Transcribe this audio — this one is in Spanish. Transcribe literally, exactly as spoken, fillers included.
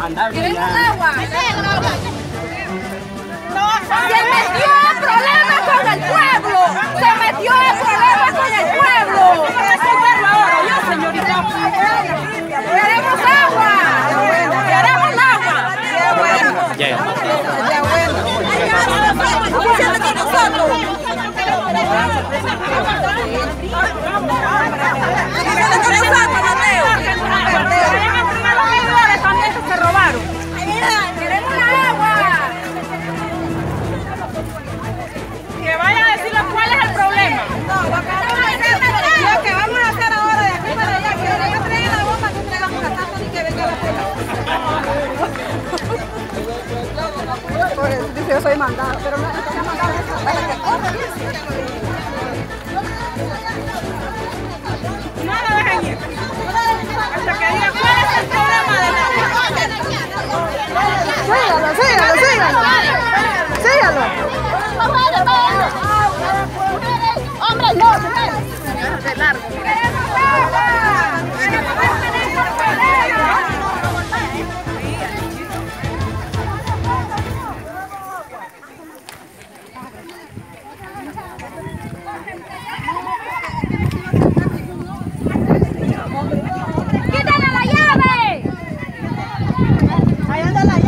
¿Queremos agua? Se metió en problemas con el pueblo. Se metió en problemas con el pueblo. Yo, señorita. Queremos agua. Queremos agua. Ya, ya. Ya bueno. Siéntate con nosotros. Se robaron. Queremos la agua. Que vaya a decirle cuál es el problema. No, lo que vamos a hacer, lo que vamos a hacer ahora de aquí para allá, que le traigan la bomba, que ustedes vamos a gastar ni que venga la policía. Dice yo soy mandado, pero no está mandado para que corra. No la dejen ir. Hasta que diga cuál es el problema de la Sígalo, sígalo, sígalo. Sígalo. Hombre, no. De largo. ¡Quítale la llave! Ahí anda la llave.